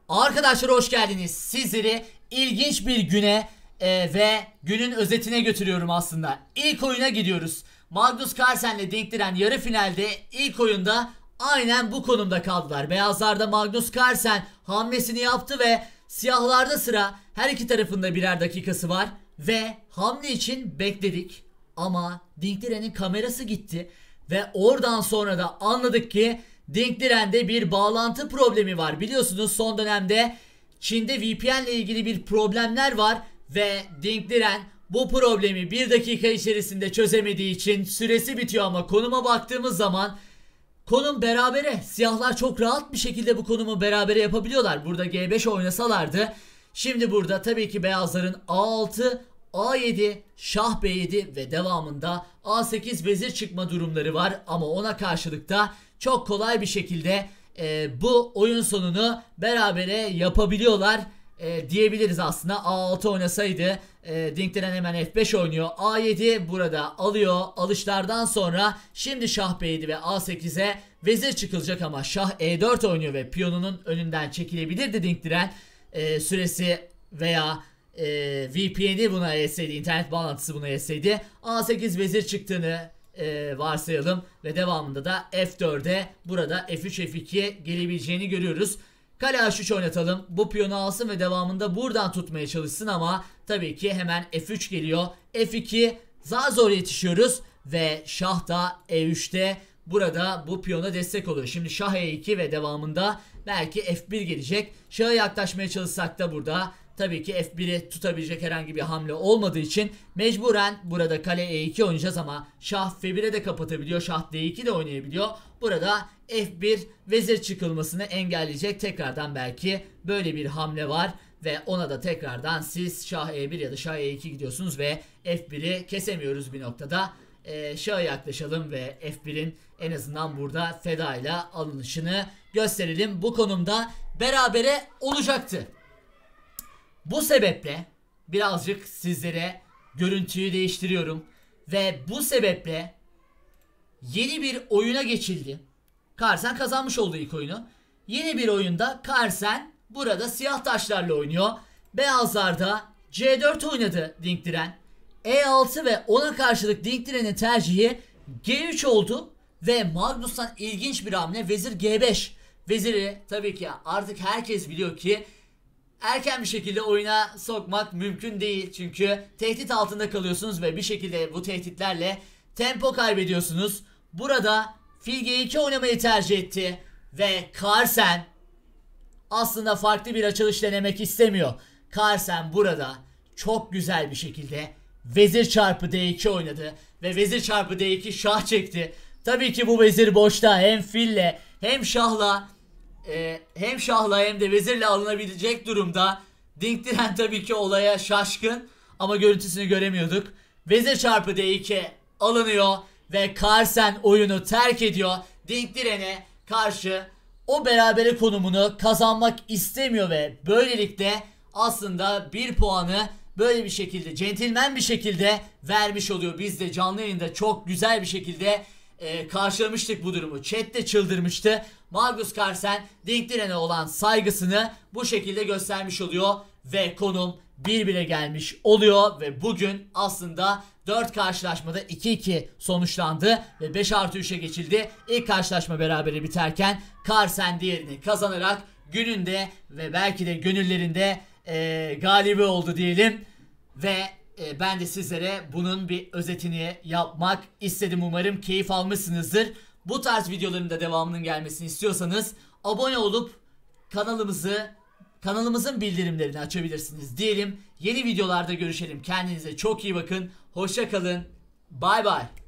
Arkadaşlar hoş geldiniz. Sizleri ilginç bir güne ve günün özetine götürüyorum aslında. İlk oyuna gidiyoruz. Magnus Carlsen'le denk diren yarı finalde ilk oyunda aynen bu konumda kaldılar. Beyazlarda Magnus Carlsen hamlesini yaptı ve siyahlarda sıra, her iki tarafında birer dakikası var. Ve hamle için bekledik. Ama Dinkdiren'in kamerası gitti. Ve oradan sonra da anladık ki Dinkdiren'de bir bağlantı problemi var. Biliyorsunuz son dönemde Çin'de VPN ile ilgili bir problemler var. Ve Dinkdiren bu problemi bir dakika içerisinde çözemediği için süresi bitiyor ama konuma baktığımız zaman konum berabere. Siyahlar çok rahat bir şekilde bu konumu berabere yapabiliyorlar. Burada G5 oynasalardı. Şimdi burada tabii ki beyazların A6, A7, Şah B7 ve devamında A8 vezir çıkma durumları var. Ama ona karşılık da çok kolay bir şekilde bu oyun sonunu berabere yapabiliyorlar diyebiliriz aslında. A6 oynasaydı Dinkdiren hemen F5 oynuyor. A7 burada alıyor. Alışlardan sonra şimdi Şah B7 ve A8'e vezir çıkılacak ama Şah E4 oynuyor ve piyonunun önünden çekilebilirdi Dinkdiren. Süresi veya VPN'i buna yetseydi, internet bağlantısı buna yetseydi. A8 vezir çıktığını varsayalım ve devamında da F4'e burada F3 F2 gelebileceğini görüyoruz. Kale H3 oynatalım. Bu piyonu alsın ve devamında buradan tutmaya çalışsın ama tabii ki hemen F3 geliyor. F2 zar zor yetişiyoruz ve Şah da E3'te burada bu piyona destek oluyor. Şimdi Şah E2 ve devamında belki F1 gelecek. Şah'a yaklaşmaya çalışsak da burada tabii ki F1'i tutabilecek herhangi bir hamle olmadığı için mecburen burada kale E2 oynayacağız ama Şah F1'e de kapatabiliyor. Şah D2 de oynayabiliyor. Burada F1 vezir çıkılmasını engelleyecek tekrardan belki böyle bir hamle var. Ve ona da tekrardan siz Şah E1 ya da Şah E2 gidiyorsunuz ve F1'i kesemiyoruz bir noktada. Şah'a yaklaşalım ve F1'in en azından burada feda ile alınışını gösterelim. Bu konumda berabere olacaktı. Bu sebeple birazcık sizlere görüntüyü değiştiriyorum ve bu sebeple yeni bir oyuna geçildi. Carlsen kazanmış oldu ilk oyunu. Yeni bir oyunda Carlsen burada siyah taşlarla oynuyor. Beyazlarda C4 oynadı Dinkdiren. E6 ve ona karşılık Dinkdiren'in tercihi G3 oldu ve Magnus'tan ilginç bir hamle vezir G5. Veziri tabii ki artık herkes biliyor ki erken bir şekilde oyuna sokmak mümkün değil. Çünkü tehdit altında kalıyorsunuz ve bir şekilde bu tehditlerle tempo kaybediyorsunuz. Burada fil G2 oynamayı tercih etti ve Carlsen aslında farklı bir açılış denemek istemiyor. Carlsen burada çok güzel bir şekilde vezir çarpı D2 oynadı ve vezir çarpı D2 şah çekti. Tabii ki bu vezir boşta hem fille hem şahla hem de vezirle alınabilecek durumda. Dinkdiren tabii ki olaya şaşkın ama görüntüsünü göremiyorduk. Vezir çarpı D2 alınıyor ve Carlsen oyunu terk ediyor. Dinkdiren'e karşı o berabere konumunu kazanmak istemiyor ve böylelikle aslında bir puanı böyle bir şekilde centilmen bir şekilde vermiş oluyor. Biz de canlı yayında çok güzel bir şekilde karşılamıştık bu durumu. Chat de çıldırmıştı. Magnus Carlsen Dinkdiren'e olan saygısını bu şekilde göstermiş oluyor ve konum 1-1'e gelmiş oluyor ve bugün aslında 4 karşılaşmada 2-2 sonuçlandı ve 5+3'e geçildi. İlk karşılaşma berabere biterken Carlsen diğerini kazanarak gününde ve belki de gönüllerinde galibi oldu diyelim ve ben de sizlere bunun bir özetini yapmak istedim. Umarım keyif almışsınızdır. Bu tarz videoların da devamının gelmesini istiyorsanız abone olup kanalımızın bildirimlerini açabilirsiniz diyelim. Yeni videolarda görüşelim. Kendinize çok iyi bakın. Hoşça kalın. Bay bay.